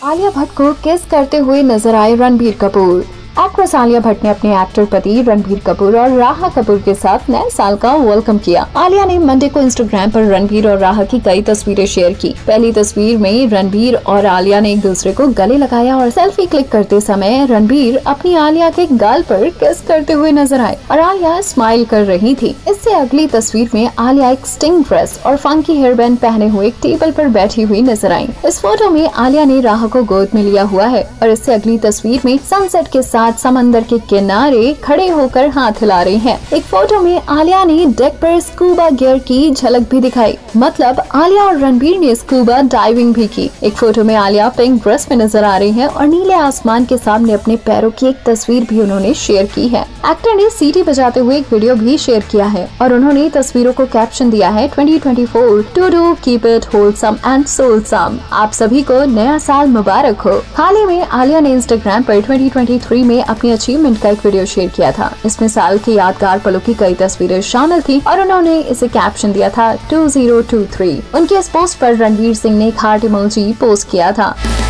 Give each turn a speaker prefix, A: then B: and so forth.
A: आलिया भट्ट को किस करते हुए नजर आए रणबीर कपूर। एक्ट्रेस आलिया भट्ट ने अपने एक्टर पति रणबीर कपूर और राहा कपूर के साथ नए साल का वेलकम किया। आलिया ने मंडे को इंस्टाग्राम पर रणबीर और राहा की कई तस्वीरें शेयर की। पहली तस्वीर में रणबीर और आलिया ने एक दूसरे को गले लगाया और सेल्फी क्लिक करते समय रणबीर अपनी आलिया के गाल पर किस करते हुए नजर आए और आलिया स्माइल कर रही थी। इससे अगली तस्वीर में आलिया एक स्टिंग ड्रेस और फंकी हेयर बैंड पहने हुए एक टेबल पर बैठी हुई नजर आई। इस फोटो में आलिया ने राहा को गोद में लिया हुआ है और इससे अगली तस्वीर में सनसेट के साथ समंदर के किनारे खड़े होकर हाथ हिला रही हैं। एक फोटो में आलिया ने डेक पर स्कूबा गियर की झलक भी दिखाई, मतलब आलिया और रणबीर ने स्कूबा डाइविंग भी की। एक फोटो में आलिया पिंक ड्रेस में नजर आ रही हैं और नीले आसमान के सामने अपने पैरों की एक तस्वीर भी उन्होंने शेयर की है। एक्टर ने सीटी बजाते हुए एक वीडियो भी शेयर किया है और उन्होंने तस्वीरों को कैप्शन दिया है 2024 to do keep it wholesome and soulsome. आप सभी को नया साल मुबारक हो। हाल ही में आलिया ने इंस्टाग्राम पर 2023 में अपनी अचीवमेंट का एक वीडियो शेयर किया था। इसमें साल के यादगार पलों की कई तस्वीरें शामिल थी और उन्होंने इसे कैप्शन दिया था 2023। उनके इस पोस्ट पर रणवीर सिंह ने एक हार्ट इमोजी पोस्ट किया था।